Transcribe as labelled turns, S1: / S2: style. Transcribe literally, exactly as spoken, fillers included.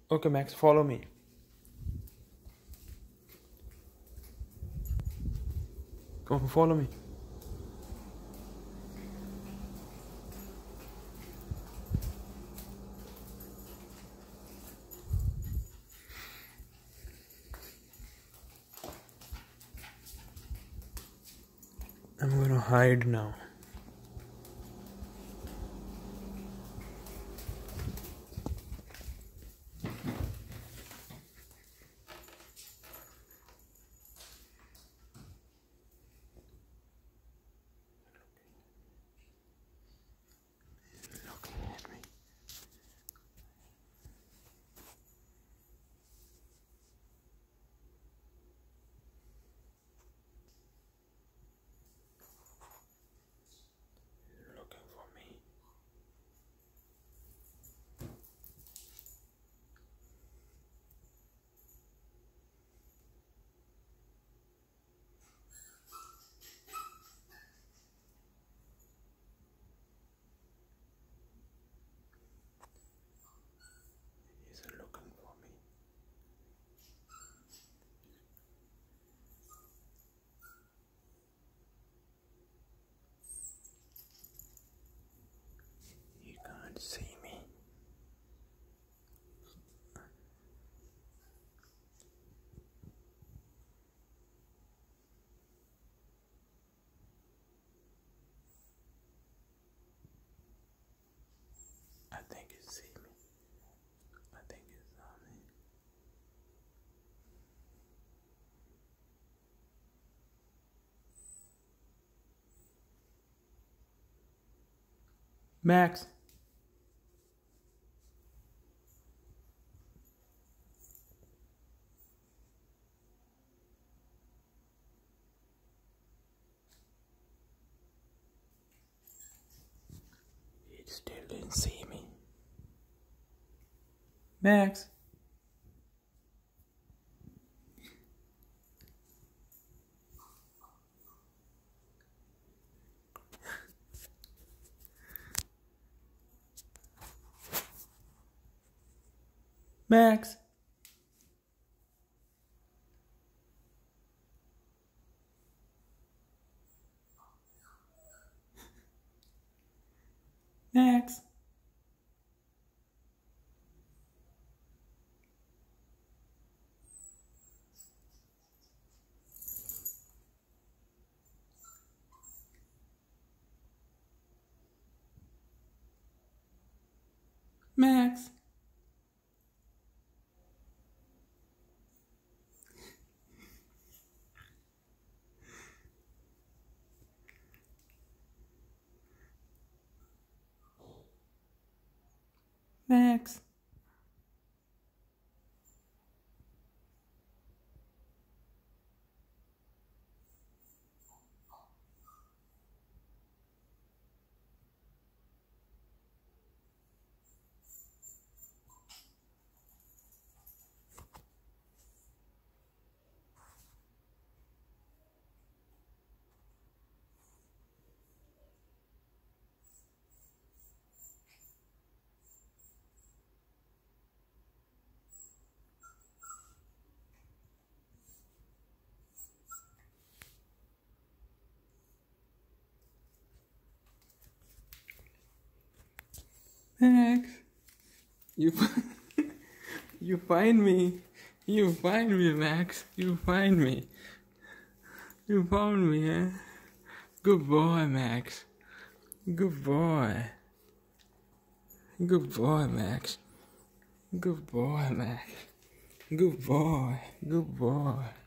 S1: Okay, Max, follow me. Come on, follow me. I'm gonna hide now. Looking at me. Looking for me. He's looking for me. He can't see me. I think he see me. I think he saw me. Max. He still didn't see me. Max. Max. Max. Max. Max. Max. You you find me. You find me, Max. You find me. You found me, eh? Good boy, Max. Good boy. Good boy, Max. Good boy, Max. Good boy. Good boy.